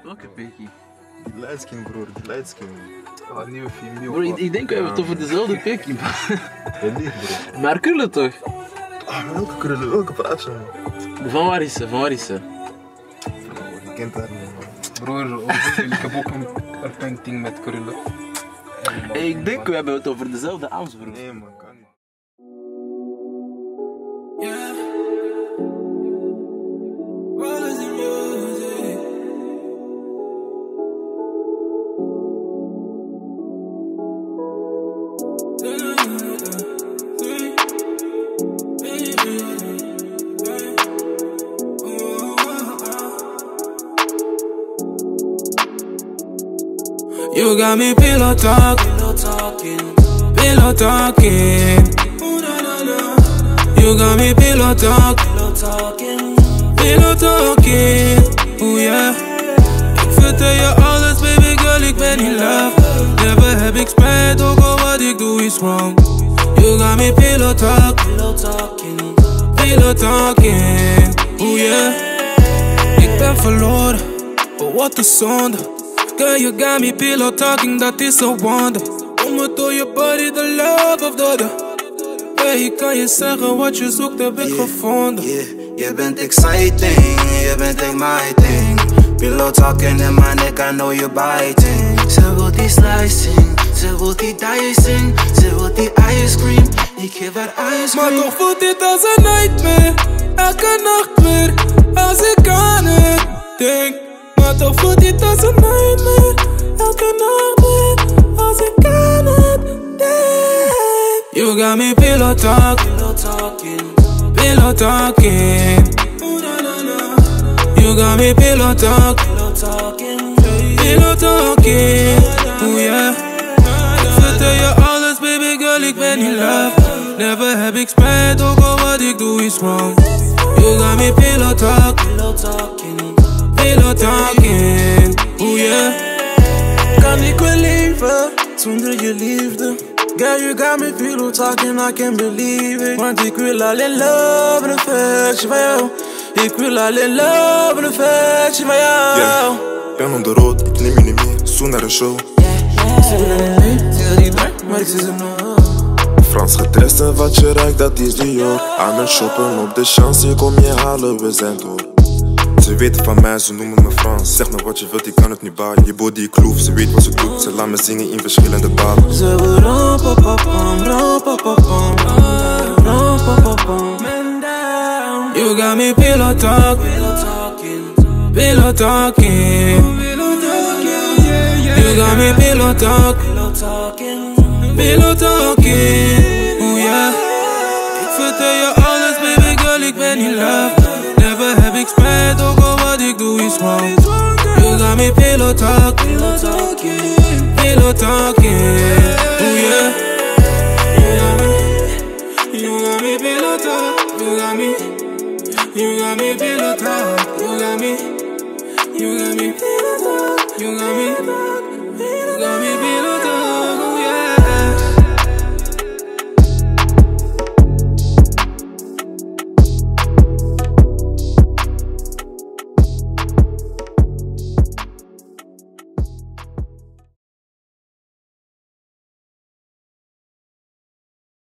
Welke pikkie? Die lightskin broer, die lightskin. Oh, nieuwe film. Bro, ik denk we hebben het over dezelfde pikkie. Heel lief broer. Maar krullen toch? Ah, welke krullen, welke praat je man? Van waar is ze? Van waar is ze? Bro, je kent haar niet man. Broer, ik heb ook een painting met krullen. Hey, ik denk we hebben het over dezelfde Aams, bro. Nee man, kan niet. You got me pillow talking. You got me pillow talking. Ooh yeah. Ik vertel je alles, baby girl, ik ben in love. Never heb ik spijt, ook al wat ik doe is wrong. You got me pillow talking. Ooh yeah. Ik ben verloren, oh wat een zonde. Girl, you got me pillow talking, dat is een wonder. Om het door je body, the love of the Hey, ik kan je zeggen wat je zoekt, heb ik gevonden. Je bent exciting, je bent igniting. Pillow talking in my neck, I know you're biting. Ze wil die slicing, ze wil die dicing. Ze wil die ice cream, ik geef haar ice cream. Maar toch voelt dit als een nightmare. Elke nacht weer, als ik aan het denk. Maar toch voelt dit als een nightmare. Elke nacht weer, als ik aan het denk. You got me pillow talking. You got me pillow talking. Ooh yeah. Ik vertel je alles, baby girl, ik ben in love. Never heb ik spijt, ook al wat ik doe is wrong. You got me pillow talking. Ooh yeah. Kan ik wel leven zonder je liefde? Girl, you got me pillow talking, I can't believe it. Want ik wil alleen love en affection van jou. Ik wil alleen love en affection van jou. Yeah, ben onder rood, ik neem je niet mee, zo naar een show. Maar ik zie ze nog. Frans getresten, wat je ruikt, dat is Dior. Aan het shoppen op de chance, ik kom je halen, we zijn door. Ze weten van mij, ze noemen me Frans. Zeg me wat je wilt, ik kan het niet baren. Je body kloef, ze weet wat ze doet. Ze laat me zingen in verschillende talen. Ze wil rampapapam. You got me pillow talking. You got me pillow talking. Ooh yeah. Ik vertel je alles, baby girl, ik ben in love. Never heb ik spijt, ook al wat ik doe is wrong. You got me pillow talking. Ooh yeah. You got me pillow talk. You got me pillow talk. You got me pillow talk. You got me.